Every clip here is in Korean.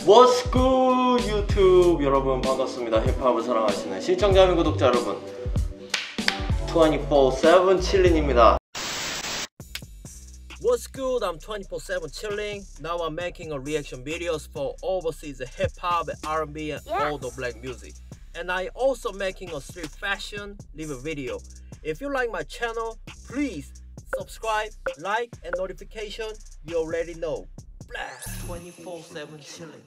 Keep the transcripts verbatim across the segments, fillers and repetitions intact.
What's good 유튜브 여러분 반갑습니다. 힙합을 사랑하시는 시청자 및 구독자 여러분, twenty-four seven chilling입니다. What's good? I'm twenty-four seven chilling. Now I'm making a reaction videos for overseas hip hop, R and B and yes. all the black music. And I also making a street fashion live video. If you like my channel, please subscribe, like and notification. You already know. twenty-four seven chilling.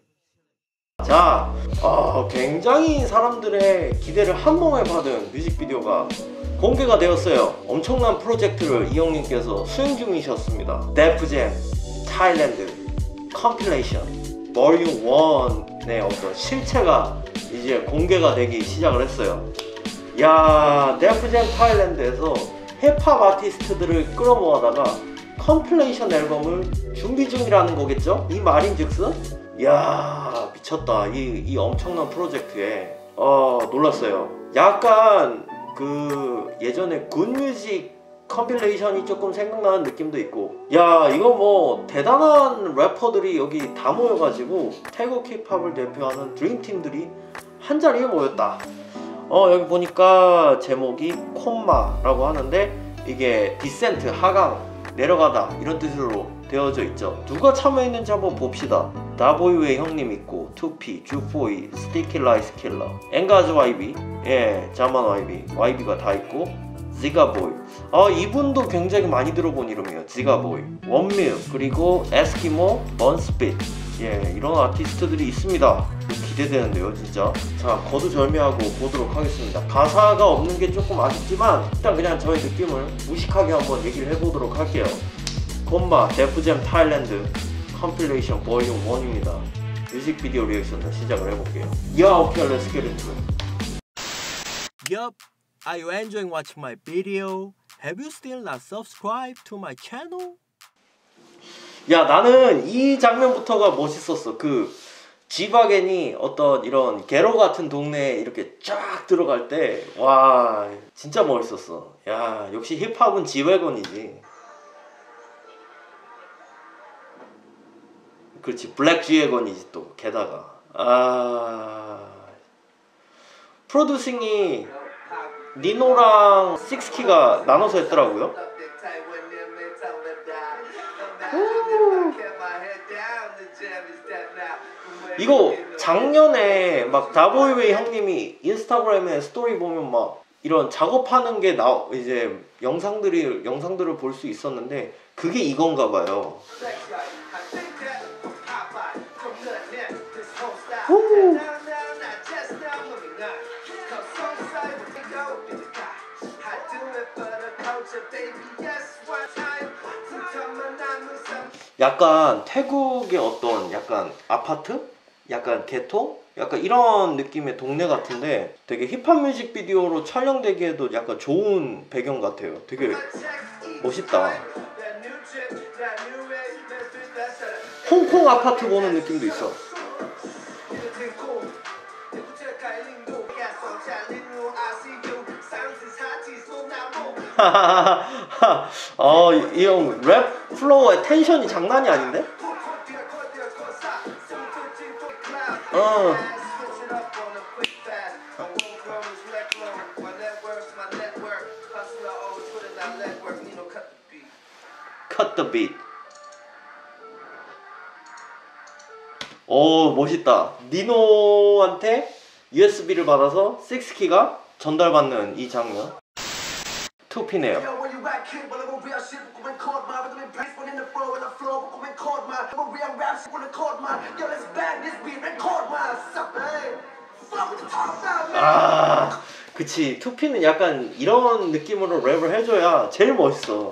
자, 어, 굉장히 사람들의 기대를 한 몸에 받은 뮤직비디오가 공개가 되었어요. 엄청난 프로젝트를 이 형님께서 수행 중이셨습니다. 데프잼 타일랜드 컴필레이션 볼륨 원의 어떤 실체가 이제 공개가 되기 시작을 했어요. 야, 데프잼 타일랜드에서 힙합 아티스트들을 끌어모아다가 컴필레이션 앨범을 준비 중이라는 거겠죠? 이 말인즉슨? 이야, 미쳤다. 이, 이 엄청난 프로젝트에 어, 놀랐어요. 약간 그 예전에 굿뮤직 컴필레이션이 조금 생각나는 느낌도 있고, 야, 이거 뭐 대단한 래퍼들이 여기 다 모여가지고 태국 힙합을 대표하는 드림팀들이 한자리에 모였다. 어, 여기 보니까 제목이 콤마라고 하는데 이게 디센트, 하강, 내려가다 이런 뜻으로 되어져 있죠. 누가 참여했는지 한번 봅시다. 다보이의 형님 있고, 투피, 주포이, 스티키 라이스 킬러, 앵가즈 와이비, 예, 자만 와이비, 와이비가 다 있고, 지가보이. 아, 이분도 굉장히 많이 들어본 이름이에요. 지가보이, 원밀, 그리고 에스키모, 번스핏. 예, 이런 아티스트들이 있습니다. 기대되는데요, 진짜. 자, 거두절미하고 보도록 하겠습니다. 가사가 없는 게 조금 아쉽지만 일단 그냥 저의 느낌을 무식하게 한번 얘기를 해보도록 할게요. 콤마 데프잼 타일랜드 컴필레이션 볼륨 원입니다. 뮤직비디오 리액션을 시작을 해볼게요. Yeah, okay, let's get into it. Yup, are you enjoying watching my video? Have you still not subscribed to my channel? 야, 나는 이 장면부터가 멋있었어. 그 지바겐이 어떤 이런 게로 같은 동네에 이렇게 쫙 들어갈 때, 와, 진짜 멋있었어. 야, 역시 힙합은 지웨건이지. 그렇지, 블랙 지웨건이지 또 게다가. 아, 프로듀싱이 니노랑 식스키가 나눠서 했더라고요. 이거 작년에 막 다보이웨이 형님이 인스타그램에 스토리 보면 막 이런 작업하는 게 나 이제 영상들이 영상들을 볼 수 있었는데 그게 이건가 봐요. 오. 약간 태국의 어떤 약간 아파트? 약간 개토? 약간 이런 느낌의 동네 같은데 되게 힙합 뮤직비디오로 촬영되기에도 약간 좋은 배경 같아요. 되게 멋있다. 홍콩 아파트 보는 느낌도 있어. 어, 이 형 랩 플로우의 텐션이 장난이 아닌데? 어. Cut the beat. 오, 멋있다. 니노한테 유에스비를 받아서 식스키가 전달받는 이 장면. 투피네요. 아, 그치. 투피는 약간 이런 느낌으로 랩을 해줘야 제일 멋있어.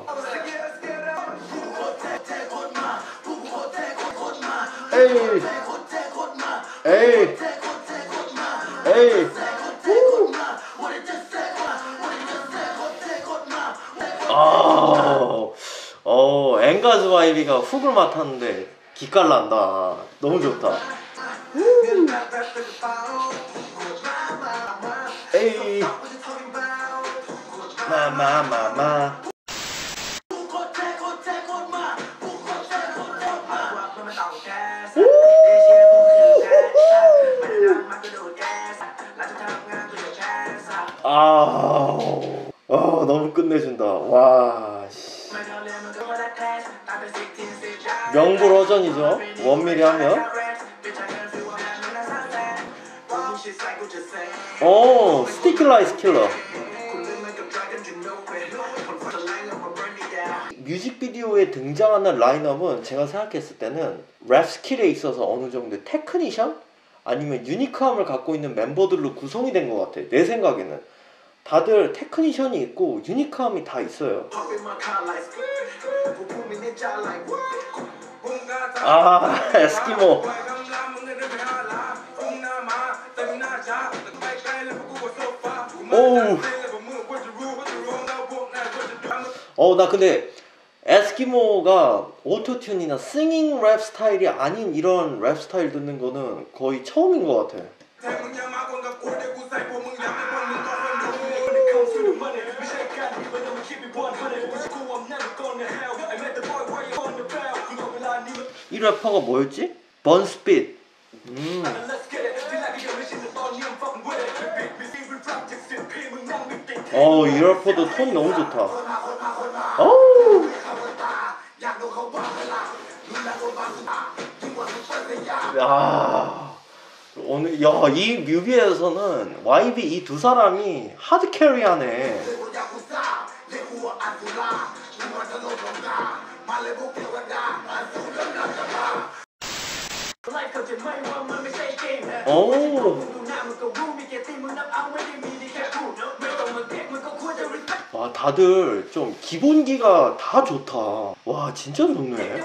에이, 에이, 에이. 아, 어, 앵가즈 와이비가 훅을 맡았는데 기깔난다. 너무 좋다. 음. 에이, 마마마마. 오. 아, 아 너무 끝내준다. 와, 씨. 명불허전이죠. 원밀이 하면. 오, 스티키 라이스 킬러. 뮤직비디오에 등장하는 라인업은 제가 생각했을 때는 랩 스킬에 있어서 어느 정도 테크니션? 아니면 유니크함을 갖고 있는 멤버들로 구성이 된 것 같아. 내 생각에는 다들 테크니션이 있고 유니크함이 다 있어요. 아, 에스키모. 오우. 어, 나 근데 에스키모가 오토튠이나 싱잉 랩 스타일이 아닌 이런 랩 스타일 듣는 거는 거의 처음인 것 같아. 이 래퍼가 뭐였지? 번스핏. 음. 어, 이 래퍼도 톤이 너무 좋다. 어우. 야, 오늘 야, 이 뮤비에서는 와이비 이 두 사람이 하드 캐리하네. 오. 와, 다들 좀 기본기가 다 좋다. 와, 진짜 좋네.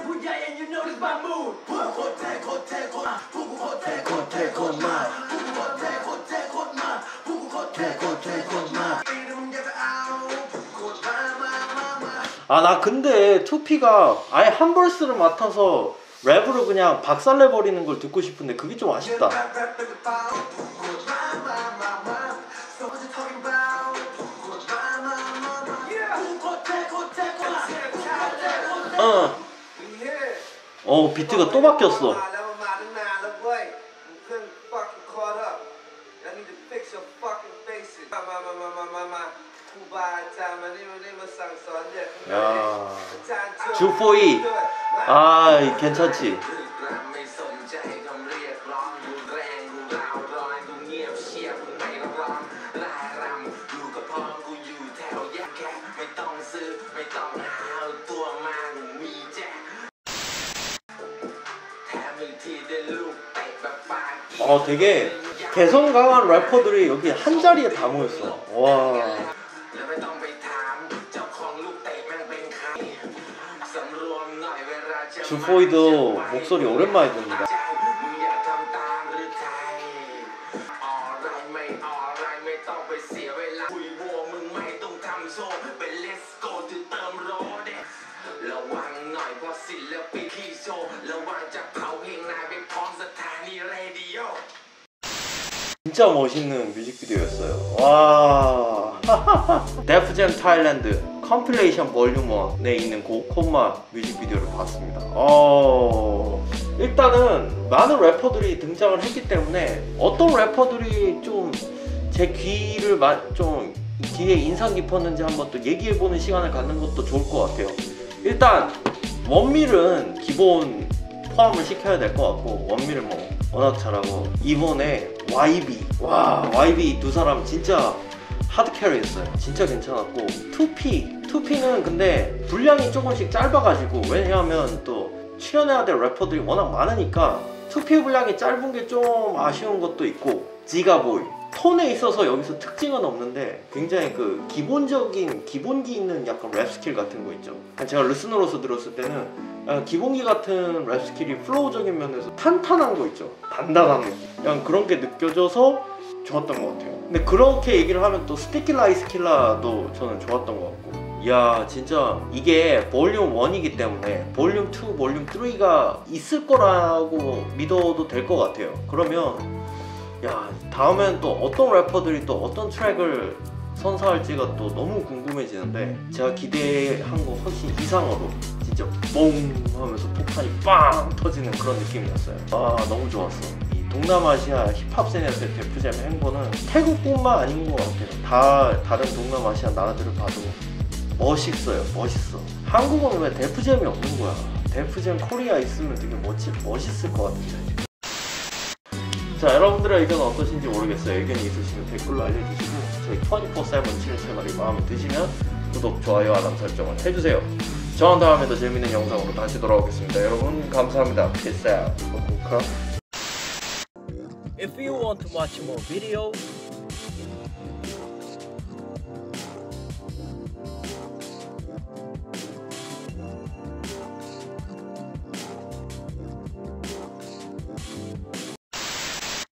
아, 나 근데 투피가 아예 한 벌스를 맡아서 랩으로 그냥 박살내버리는 걸 듣고 싶은데 그게 좀 아쉽다. 어. 어, 비트가 또 바뀌었어. 야, 주포이. 아, 괜찮지. 어, 되게 개성 강한 래퍼들이 여기 한 자리에 다 모였어. 와. 주포이도 목소리 오랜만에 듣는다. 진짜 멋있는 뮤직비디오였어요. 와. 데프잼 타일랜드 컴필레이션 볼륨 원에 있는 곡 콤마 뮤직비디오를 봤습니다. 어... 일단은 많은 래퍼들이 등장을 했기 때문에 어떤 래퍼들이 좀 제 귀를 마... 좀 귀에 인상 깊었는지 한번 또 얘기해보는 시간을 갖는 것도 좋을 것 같아요. 일단 원밀은 기본 포함을 시켜야 될 것 같고, 원밀은 뭐 워낙 잘하고, 이번에 와이비, 와, 와이비 두 사람 진짜 하드캐리했어요. 진짜 괜찮았고, 투피, 투피는 근데 분량이 조금씩 짧아가지고, 왜냐하면 또 출연해야 될 래퍼들이 워낙 많으니까 투피 분량이 짧은 게 좀 아쉬운 것도 있고, 지가보이 톤에 있어서 여기서 특징은 없는데 굉장히 그 기본적인 기본기 있는 약간 랩 스킬 같은 거 있죠. 제가 리스너로서 들었을 때는 약간 기본기 같은 랩 스킬이 플로우적인 면에서 탄탄한 거 있죠. 단단한 느낌. 그냥 그런 게 느껴져서 좋았던 것 같아요. 근데 그렇게 얘기를 하면 또 스티키 라이스 킬러도 저는 좋았던 것 같고, 이야, 진짜 이게 볼륨 원이기 때문에 볼륨 투, 볼륨 쓰리가 있을 거라고 믿어도 될 것 같아요. 그러면 야, 다음엔 또 어떤 래퍼들이 또 어떤 트랙을 선사할지가 또 너무 궁금해지는데, 제가 기대한 거 훨씬 이상으로 진짜 뽕 하면서 폭탄이 빵 터지는 그런 느낌이었어요. 아, 너무 좋았어. 이 동남아시아 힙합 씬에서의 데프잼의 행보는 태국뿐만 아닌 것 같아요. 다 다른 동남아시아 나라들을 봐도 멋있어요. 멋있어. 한국은 왜 데프잼이 없는 거야? 데프잼 코리아 있으면 되게 멋지, 멋있을 것 같은데. 자, 여러분들의 의견은 어떠신지 모르겠어요. 의견이 있으시면 댓글로 알려주시고 저희 이십사 세븐 칠 채널이 마음에 드시면 구독, 좋아요, 알람 설정을 해주세요. 저는 다음에 더 재밌는 영상으로 다시 돌아오겠습니다. 여러분 감사합니다. Peace out. If you want to watch more videos,